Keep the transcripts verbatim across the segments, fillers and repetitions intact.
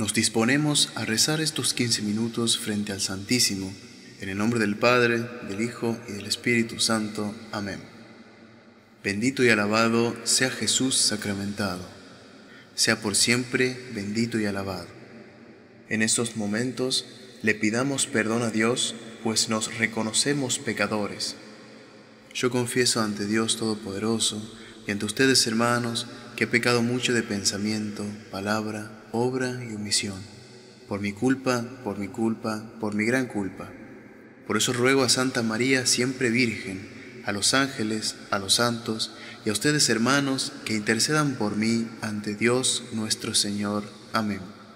Nos disponemos a rezar estos quince minutos frente al Santísimo, en el nombre del Padre, del Hijo y del Espíritu Santo. Amén. Bendito y alabado sea Jesús sacramentado, sea por siempre bendito y alabado. En estos momentos le pidamos perdón a Dios, pues nos reconocemos pecadores. Yo confieso ante Dios Todopoderoso y ante ustedes, hermanos, que he pecado mucho de pensamiento, palabra, obra y omisión, por mi culpa, por mi culpa, por mi gran culpa. Por eso ruego a Santa María, siempre Virgen, a los ángeles, a los santos y a ustedes, hermanos, que intercedan por mí ante Dios nuestro Señor. Amén.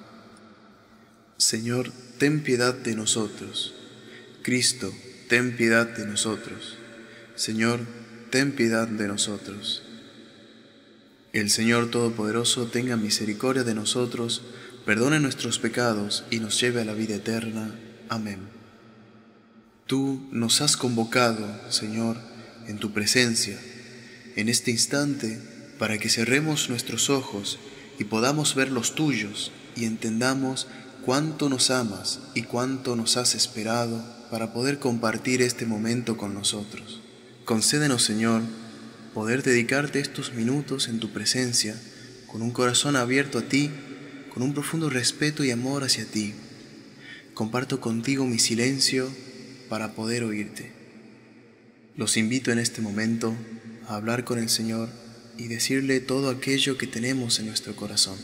Señor, ten piedad de nosotros. Cristo, ten piedad de nosotros. Señor, ten piedad de nosotros. El Señor Todopoderoso tenga misericordia de nosotros, perdone nuestros pecados y nos lleve a la vida eterna. Amén. Tú nos has convocado, Señor, en tu presencia, en este instante, para que cerremos nuestros ojos y podamos ver los tuyos y entendamos cuánto nos amas y cuánto nos has esperado para poder compartir este momento con nosotros. Concédenos, Señor, poder dedicarte estos minutos en tu presencia, con un corazón abierto a ti, con un profundo respeto y amor hacia ti. Comparto contigo mi silencio para poder oírte. Los invito en este momento a hablar con el Señor y decirle todo aquello que tenemos en nuestro corazón.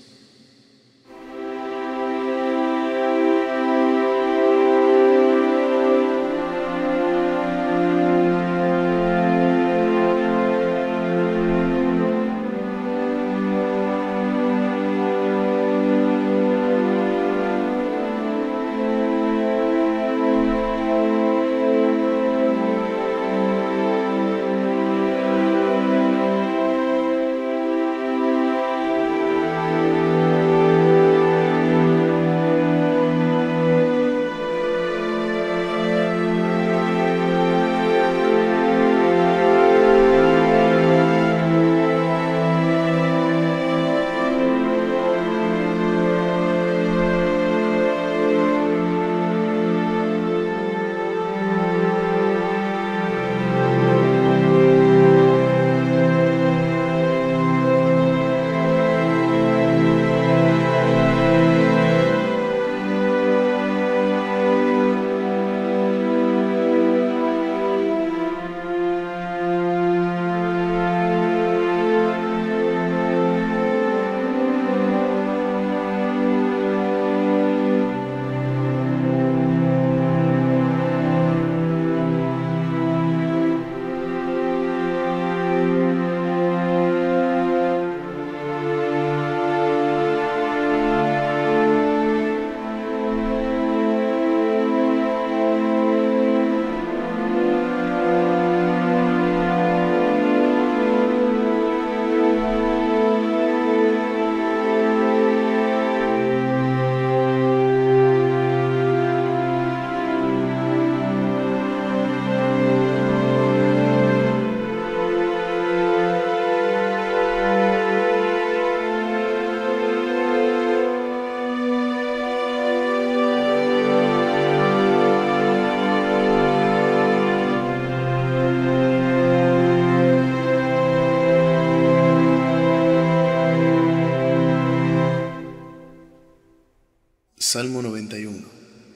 Salmo noventa y uno.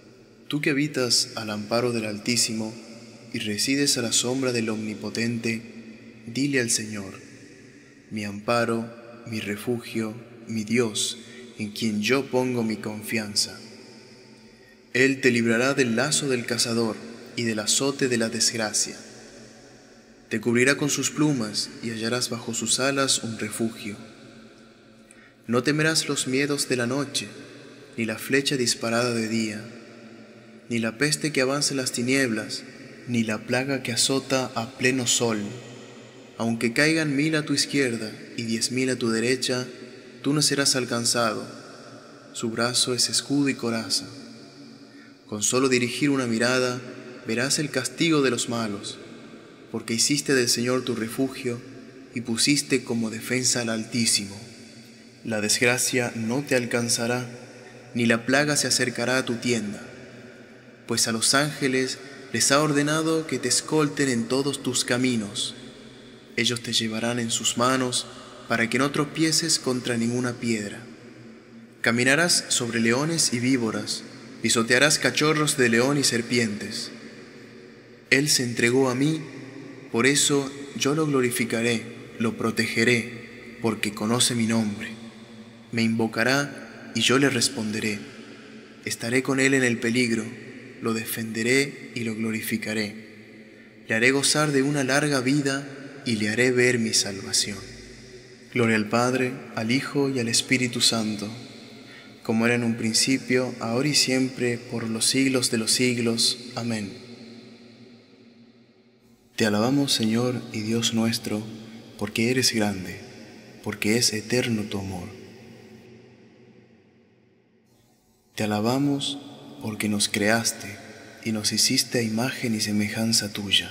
Tú que habitas al amparo del Altísimo y resides a la sombra del Omnipotente, dile al Señor: mi amparo, mi refugio, mi Dios, en quien yo pongo mi confianza. Él te librará del lazo del cazador y del azote de la desgracia. Te cubrirá con sus plumas y hallarás bajo sus alas un refugio. No temerás los miedos de la noche, ni la flecha disparada de día, ni la peste que avanza en las tinieblas, ni la plaga que azota a pleno sol. Aunque caigan mil a tu izquierda y diez mil a tu derecha, tú no serás alcanzado. Su brazo es escudo y coraza. Con solo dirigir una mirada, verás el castigo de los malos, porque hiciste del Señor tu refugio y pusiste como defensa al Altísimo. La desgracia no te alcanzará, ni la plaga se acercará a tu tienda, pues a los ángeles les ha ordenado que te escolten en todos tus caminos. Ellos te llevarán en sus manos para que no tropieces contra ninguna piedra. Caminarás sobre leones y víboras, pisotearás cachorros de león y serpientes. Él se entregó a mí, por eso yo lo glorificaré, lo protegeré, porque conoce mi nombre. Me invocará y yo le responderé. Estaré con él en el peligro, lo defenderé y lo glorificaré. Le haré gozar de una larga vida y le haré ver mi salvación. Gloria al Padre, al Hijo y al Espíritu Santo, como era en un principio, ahora y siempre, por los siglos de los siglos. Amén. Te alabamos, Señor y Dios nuestro, porque eres grande, porque es eterno tu amor. Te alabamos porque nos creaste y nos hiciste a imagen y semejanza tuya.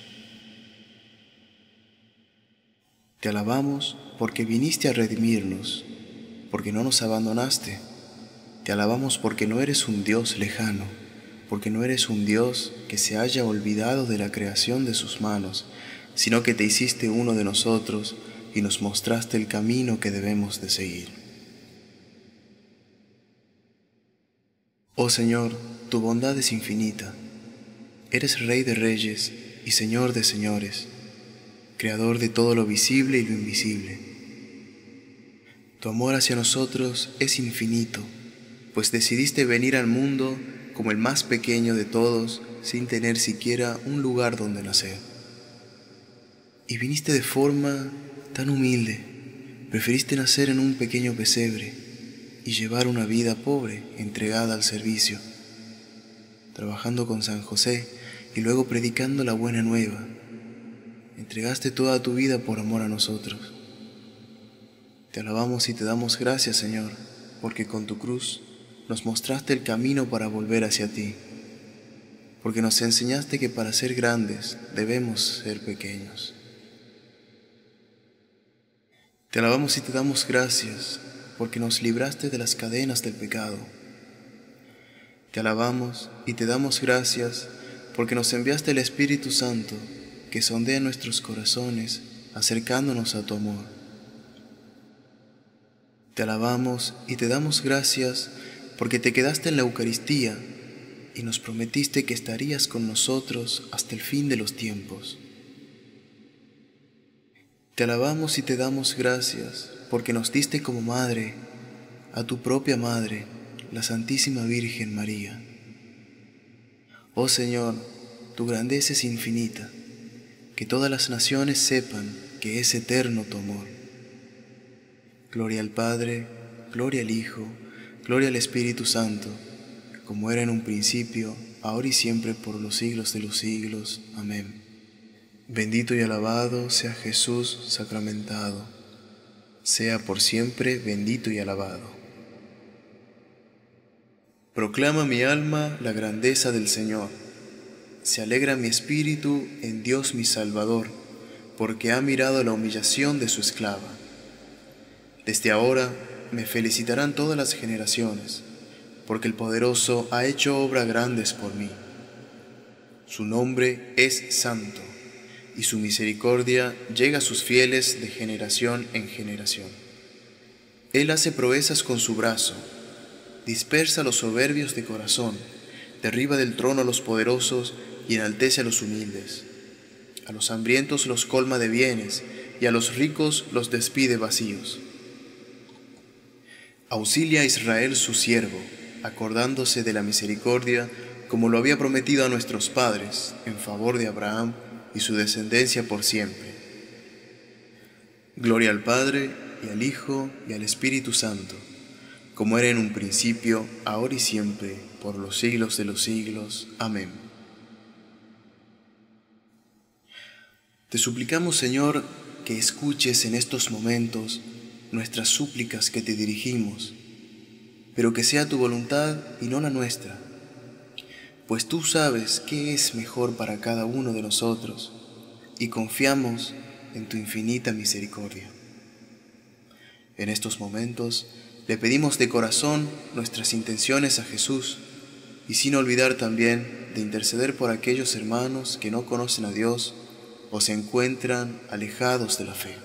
Te alabamos porque viniste a redimirnos, porque no nos abandonaste. Te alabamos porque no eres un Dios lejano, porque no eres un Dios que se haya olvidado de la creación de sus manos, sino que te hiciste uno de nosotros y nos mostraste el camino que debemos de seguir. Oh Señor, tu bondad es infinita. Eres Rey de reyes y Señor de señores, Creador de todo lo visible y lo invisible. Tu amor hacia nosotros es infinito, pues decidiste venir al mundo como el más pequeño de todos, sin tener siquiera un lugar donde nacer. Y viniste de forma tan humilde, preferiste nacer en un pequeño pesebre y llevar una vida pobre, entregada al servicio, trabajando con San José y luego predicando la buena nueva. Entregaste toda tu vida por amor a nosotros. Te alabamos y te damos gracias, Señor, porque con tu cruz nos mostraste el camino para volver hacia ti, porque nos enseñaste que para ser grandes debemos ser pequeños. Te alabamos y te damos gracias, porque nos libraste de las cadenas del pecado. Te alabamos y te damos gracias, porque nos enviaste el Espíritu Santo, que sondea nuestros corazones, acercándonos a tu amor. Te alabamos y te damos gracias, porque te quedaste en la Eucaristía y nos prometiste que estarías con nosotros hasta el fin de los tiempos. Te alabamos y te damos gracias, porque nos diste como madre a tu propia Madre, la Santísima Virgen María. Oh Señor, tu grandeza es infinita, que todas las naciones sepan que es eterno tu amor. Gloria al Padre, gloria al Hijo, gloria al Espíritu Santo, como era en un principio, ahora y siempre, por los siglos de los siglos. Amén. Bendito y alabado sea Jesús sacramentado, sea por siempre bendito y alabado. Proclama mi alma la grandeza del Señor. Se alegra mi espíritu en Dios mi Salvador, porque ha mirado la humillación de su esclava. Desde ahora me felicitarán todas las generaciones, porque el Poderoso ha hecho obras grandes por mí. Su nombre es santo, y su misericordia llega a sus fieles de generación en generación. Él hace proezas con su brazo, dispersa a los soberbios de corazón, derriba del trono a los poderosos y enaltece a los humildes. A los hambrientos los colma de bienes, y a los ricos los despide vacíos. Auxilia a Israel su siervo, acordándose de la misericordia, como lo había prometido a nuestros padres, en favor de Abraham y su descendencia por siempre. Gloria al Padre, y al Hijo, y al Espíritu Santo, como era en un principio, ahora y siempre, por los siglos de los siglos. Amén. Te suplicamos, Señor, que escuches en estos momentos nuestras súplicas que te dirigimos, pero que sea tu voluntad y no la nuestra, pues tú sabes qué es mejor para cada uno de nosotros y confiamos en tu infinita misericordia. En estos momentos Le pedimos de corazón nuestras intenciones a Jesús y sin olvidar también de interceder por aquellos hermanos que no conocen a Dios o se encuentran alejados de la fe.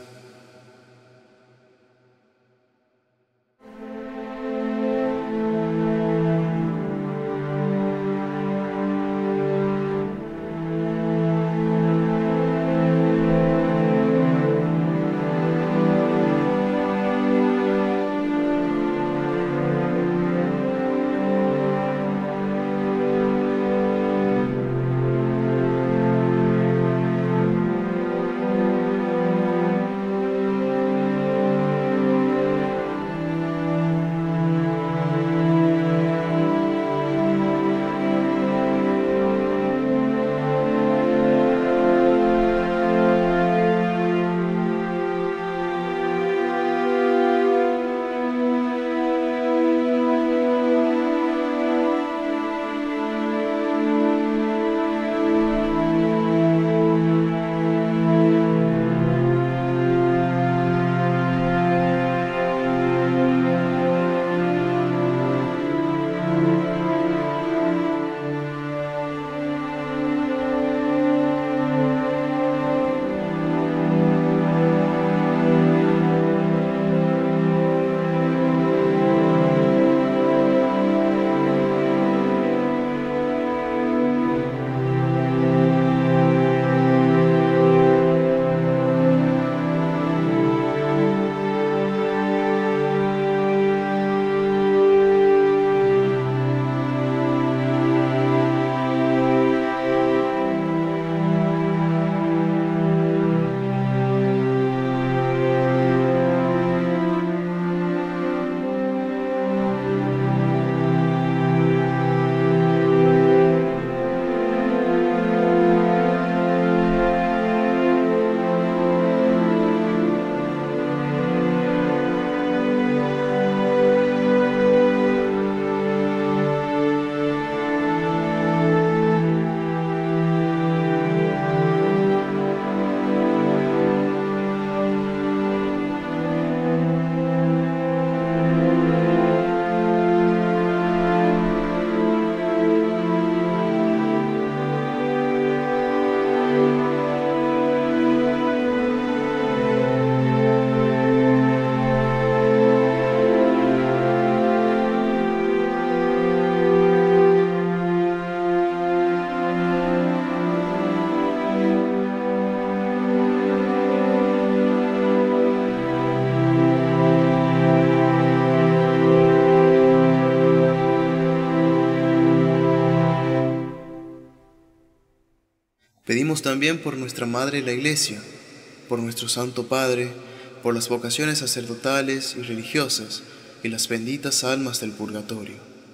Pedimos también por nuestra Madre la Iglesia, por nuestro Santo Padre, por las vocaciones sacerdotales y religiosas y las benditas almas del purgatorio.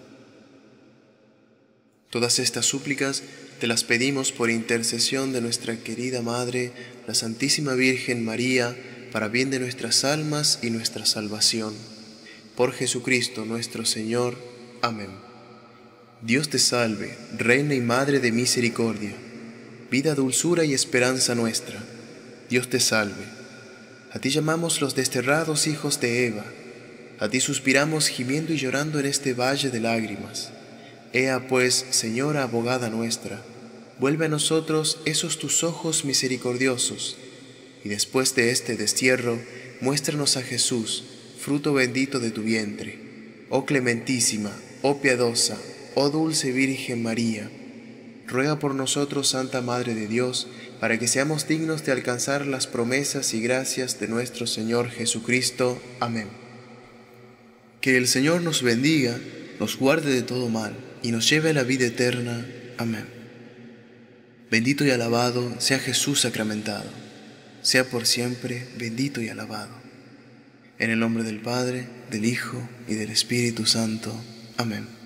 Todas estas súplicas te las pedimos por intercesión de nuestra querida Madre, la Santísima Virgen María, para bien de nuestras almas y nuestra salvación. Por Jesucristo nuestro Señor. Amén. Dios te salve, Reina y Madre de misericordia, vida, dulzura y esperanza nuestra. Dios te salve. A ti llamamos los desterrados hijos de Eva, a ti suspiramos gimiendo y llorando en este valle de lágrimas. Ea pues, Señora abogada nuestra, vuelve a nosotros esos tus ojos misericordiosos, y después de este destierro, muéstranos a Jesús, fruto bendito de tu vientre. Oh clementísima, oh piadosa, oh dulce Virgen María, ruega por nosotros, Santa Madre de Dios, para que seamos dignos de alcanzar las promesas y gracias de nuestro Señor Jesucristo. Amén. Que el Señor nos bendiga, nos guarde de todo mal y nos lleve a la vida eterna. Amén. Bendito y alabado sea Jesús sacramentado, sea por siempre bendito y alabado. En el nombre del Padre, del Hijo y del Espíritu Santo. Amén.